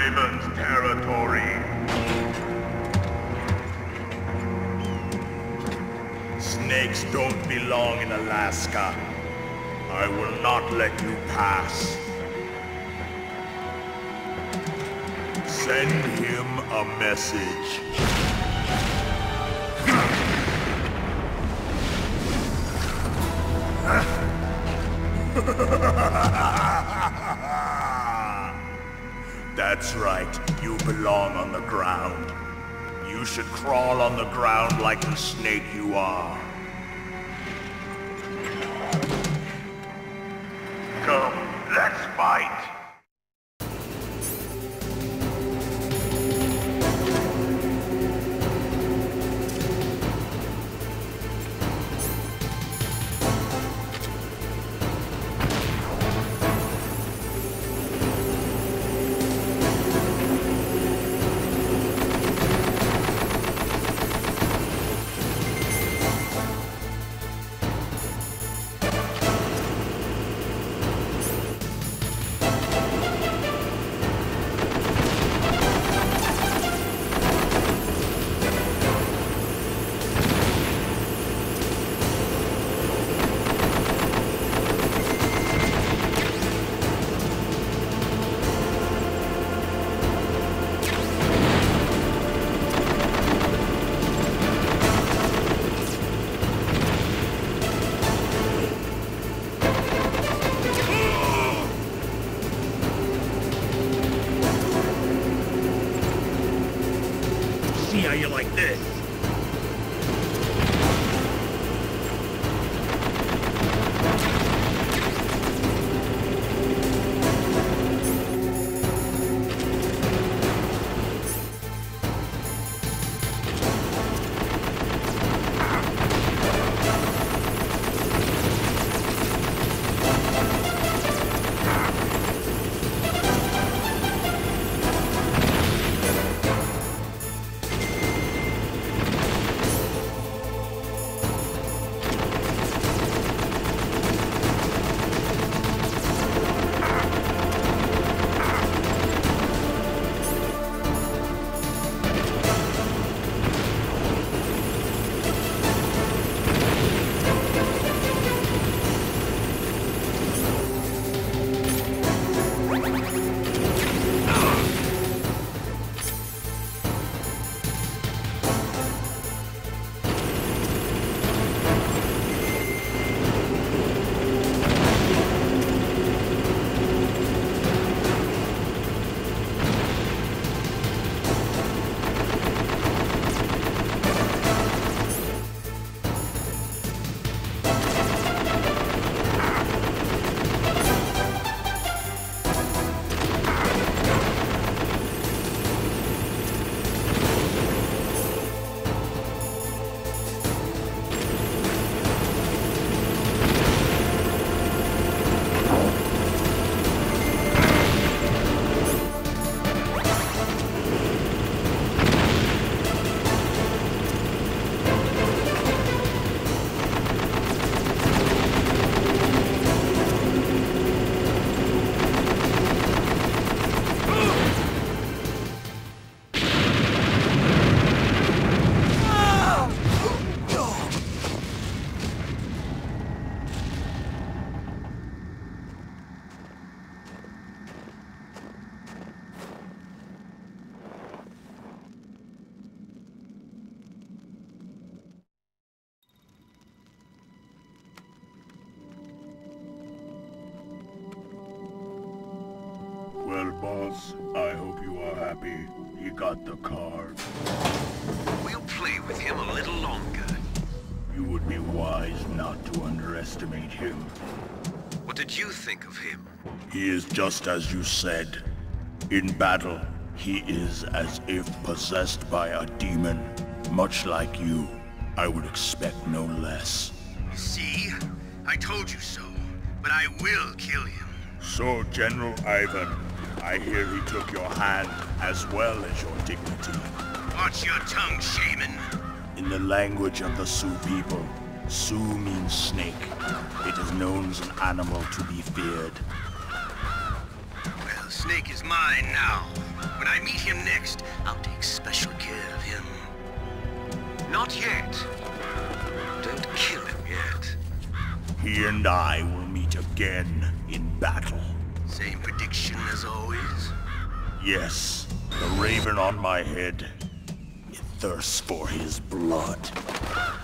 Raven's territory. Snakes don't belong in Alaska. I will not let you pass. Send him a message. That's right, you belong on the ground. You should crawl on the ground like the snake you are. Come, let's fight! See how you like this. Well, boss, I hope you are happy. He got the card. We'll play with him a little longer. You would be wise not to underestimate him. What did you think of him? He is just as you said. In battle, he is as if possessed by a demon. Much like you, I would expect no less. See? I told you so. But I will kill him. So, General Ivan, I hear he took your hand as well as your dignity. Watch your tongue, shaman. In the language of the Sioux people, Sioux means snake. It is known as an animal to be feared. Well, snake is mine now. When I meet him next, I'll take special care of him. Not yet. Don't kill him yet. He and I will meet again in battle. Same prediction as always? Yes, the raven on my head. It thirsts for his blood.